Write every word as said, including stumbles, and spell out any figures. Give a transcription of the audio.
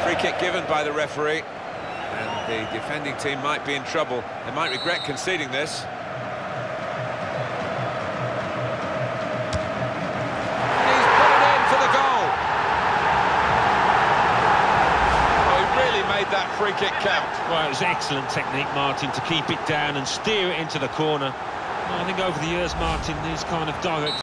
Free kick given by the referee, and the defending team might be in trouble. They might regret conceding this. He's put it in for the goal. Oh, he really made that free kick count. Well, it was excellent technique, Martin, to keep it down and steer it into the corner. Well, I think over the years, Martin, these kind of direct